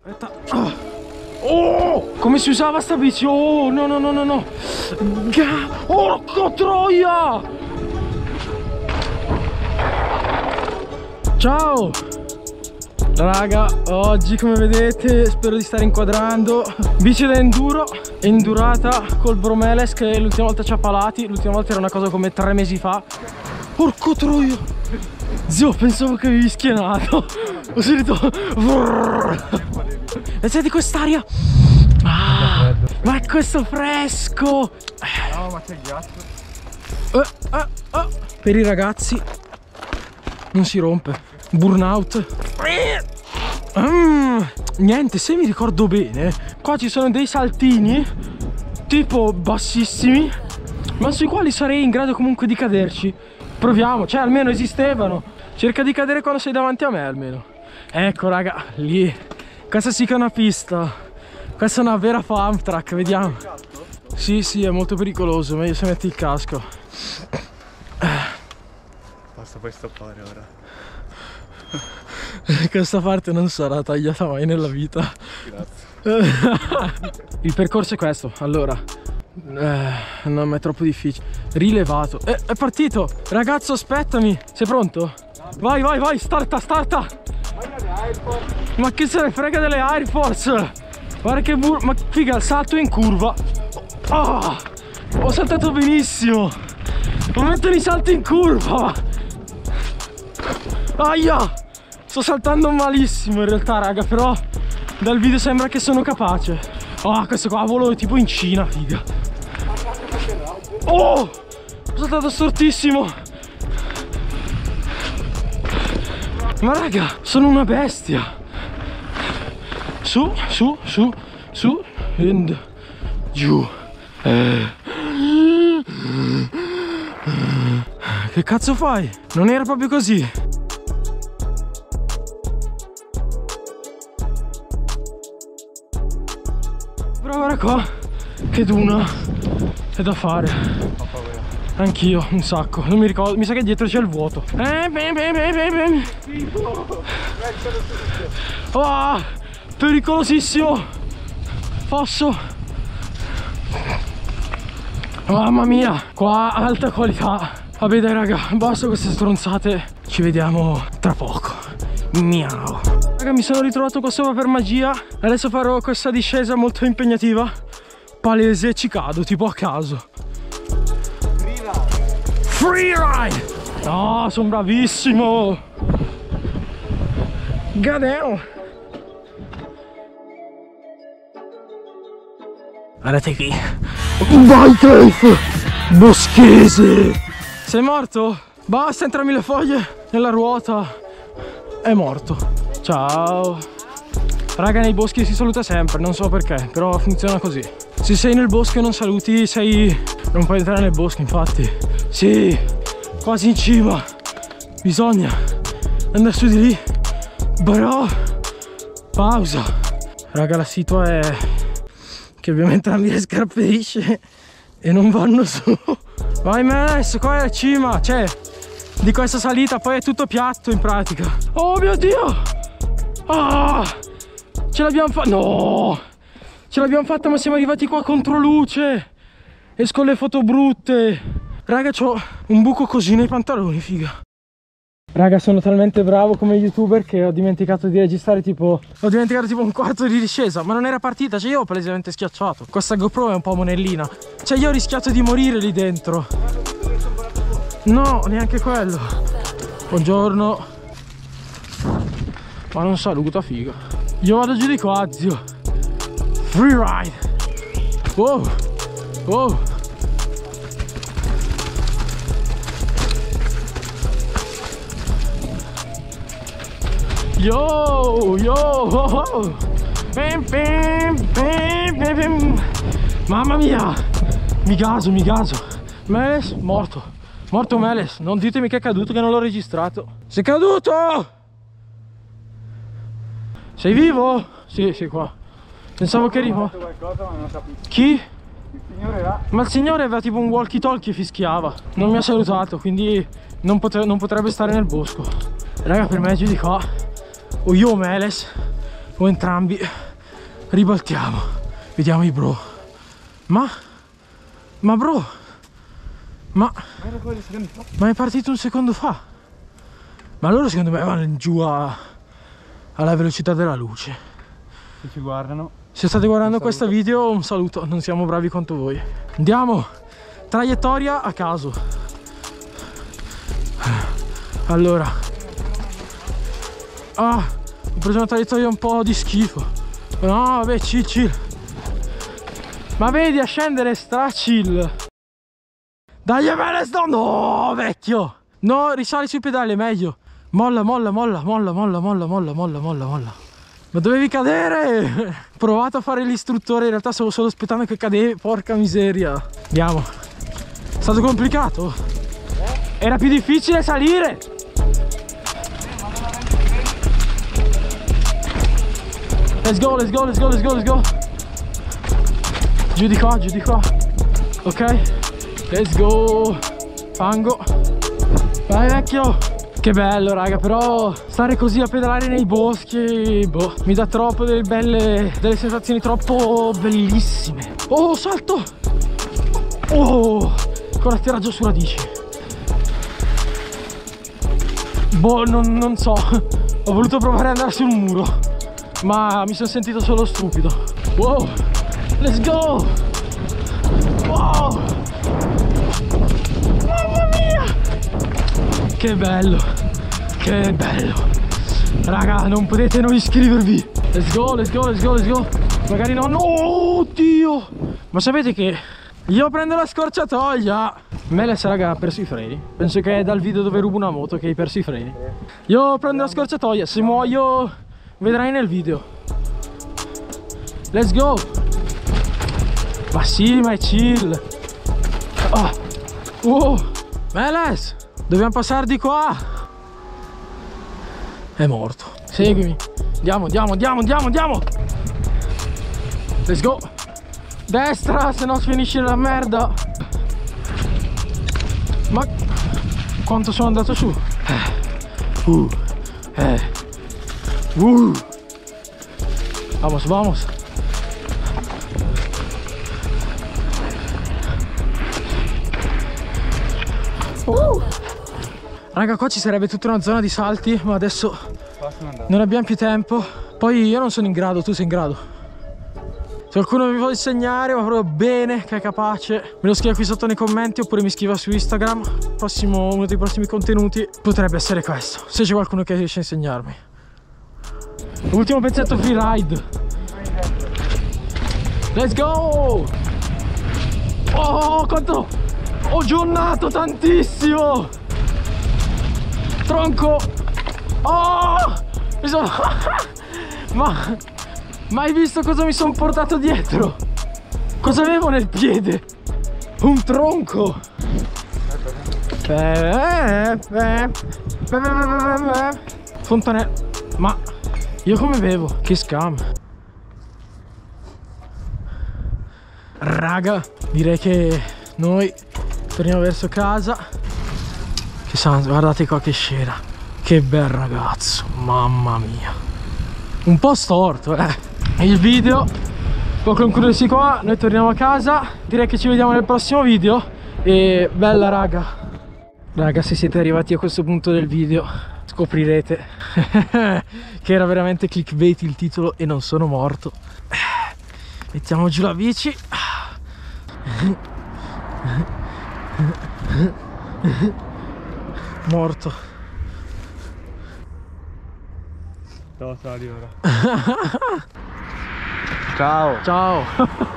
Aspetta. Oh, come si usava sta bici? Oh, no, no, no, no, no. Porco troia! Ciao! Raga, oggi come vedete spero di stare inquadrando. Bici da enduro, endurata col Bromeles che l'ultima volta ci ha palati. L'ultima volta era una cosa come 3 mesi fa. Porco troia! Zio, pensavo che avevi schienato. Ho sentito. E senti quest'aria? Ah, ma è questo fresco! No, ma c'è il ghiaccio. Per i ragazzi non si rompe. Burnout. Niente, se mi ricordo bene, qua ci sono dei saltini tipo bassissimi, ma sui quali sarei in grado comunque di caderci. Proviamo, cioè almeno esistevano. Cerca di cadere quando sei davanti a me almeno. Ecco raga, lì. Questa sì che è una pista. Questa è una vera farm track, vediamo. Sì, sì, è molto pericoloso, meglio se metti il casco. Basta poi stoppare ora. Questa parte non sarà tagliata mai nella vita. Grazie. Il percorso è questo, allora. Non è troppo difficile. Rilevato. È partito! Ragazzo, aspettami! Sei pronto? Vai, vai, vai! Starta, starta! Ma che se ne frega delle Air Force? Guarda che ma figa, il salto in curva. Oh, ho saltato benissimo. Non mettono i salti in curva. Aia! Sto saltando malissimo in realtà raga, però dal video sembra che sono capace. Oh, questo qua volo tipo in Cina, figa. Oh! Ho saltato stortissimo. Ma raga, sono una bestia. Su, su, su, su, and giù. Che cazzo fai? Non era proprio così. Però ora qua, che duna è da fare. Anch'io, un sacco. Non mi ricordo, mi sa che dietro c'è il vuoto. Oh, pericolosissimo. Fosso. Mamma mia, qua alta qualità. Vabbè dai raga, basta queste stronzate. Ci vediamo tra poco. Miau. Raga, mi sono ritrovato qua sopra per magia. Adesso farò questa discesa molto impegnativa. Palese, ci cado tipo a caso. Free ride! No, sono bravissimo! Gadeo! Guardate qui. Vai Crafe! Boschese! Sei morto? Basta, entrami le foglie nella ruota. È morto. Ciao. Raga, nei boschi si saluta sempre, non so perché, però funziona così. Se sei nel bosco e non saluti, non puoi entrare nel bosco, infatti. Sì, quasi in cima. Bisogna andare su di lì. Però pausa. Raga, la situa è che ovviamente la mia scarperisce e non vanno su. Vai Menes, qua è la cima, cioè di questa salita poi è tutto piatto in pratica. Oh mio Dio! Ah! Ce l'abbiamo fatta! No! Ce l'abbiamo fatta, ma siamo arrivati qua contro luce. Esco le foto brutte. Raga, c'ho un buco così nei pantaloni, figa. Raga, sono talmente bravo come youtuber che ho dimenticato di registrare tipo un quarto di discesa. Ma non era partita, cioè io ho palesemente schiacciato. Questa GoPro è un po' monellina. Cioè io ho rischiato di morire lì dentro. No, neanche quello. Buongiorno. Ma non saluta, figa. Io vado giù di qua, zio. Free ride. Wow. Wow. Yo, yo, oh, oh. Mamma mia, mi gaso. Meles, morto. Morto Meles, non ditemi che è caduto, che non l'ho registrato. Sei caduto? Sei vivo? Sì, sei qua. Pensavo che arrivo. Chi? Il signore là. Ma il signore aveva tipo un walkie talkie e fischiava. Non mi ha salutato, quindi non potrebbe stare nel bosco. Raga, per me è giù di qua. O io o Meles o entrambi ribaltiamo. Vediamo i bro. Ma bro, ma è partito un secondo fa. Ma loro secondo me vanno giù alla velocità della luce. Se ci guardano. Se state guardando questo video, un saluto, non siamo bravi quanto voi. Andiamo, traiettoria a caso. Allora, ho preso una traiettoria un po' di schifo. No, vabbè, chill. Ma vedi, a scendere stra chill. Dai, Everest, no, vecchio. No, risali sui pedali, è meglio. Molla. Ma dovevi cadere! Ho provato a fare l'istruttore, in realtà stavo solo aspettando che cadevi, porca miseria. Andiamo. È stato complicato? Era più difficile salire! Let's go! Giù di qua. Ok? Let's go! Fango! Vai vecchio! Che bello raga, però stare così a pedalare nei boschi, boh, mi dà troppo delle sensazioni troppo bellissime. Oh, salto! Oh, con attiraggio su radici. Boh, non so, ho voluto provare ad andare sul muro, ma mi sono sentito solo stupido. Wow, let's go! Wow! Mamma mia! Che bello, che bello. Raga, non potete non iscrivervi. Let's go. Magari no, oddio. Ma sapete che io prendo la scorciatoia. Meles, raga, ha perso i freni. Penso che è dal video dove rubo una moto che hai perso i freni. Io prendo la scorciatoia, se muoio vedrai nel video. Let's go. Ma sì, ma è chill. Meles, dobbiamo passare di qua. È morto. Seguimi. Andiamo. Let's go. Destra, se no finisce la merda. Ma quanto sono andato su? Vamos. Raga, qua ci sarebbe tutta una zona di salti, ma adesso non abbiamo più tempo. Poi io non sono in grado, tu sei in grado. Se qualcuno mi vuole insegnare, ma proprio bene, che è capace, me lo scrive qui sotto nei commenti oppure mi scriva su Instagram. Uno dei prossimi contenuti potrebbe essere questo, se c'è qualcuno che riesce a insegnarmi. Ultimo pezzetto freeride. Let's go! Oh, quanto ho giornato tantissimo! Tronco! Oh! Mi sono... Ma hai visto cosa mi sono portato dietro? Cosa avevo nel piede? Un tronco! Fontanella. Ma io come bevo? Che scam. Raga, direi che noi torniamo verso casa. Che santo, guardate qua che scena. Che bel ragazzo, mamma mia. Un po' storto, Il video può concludersi qua, noi torniamo a casa. Direi che ci vediamo nel prossimo video. E bella raga, se siete arrivati a questo punto del video scoprirete che era veramente clickbait il titolo e non sono morto. Mettiamo giù la bici. Morto. Devo salire ora. Ciao.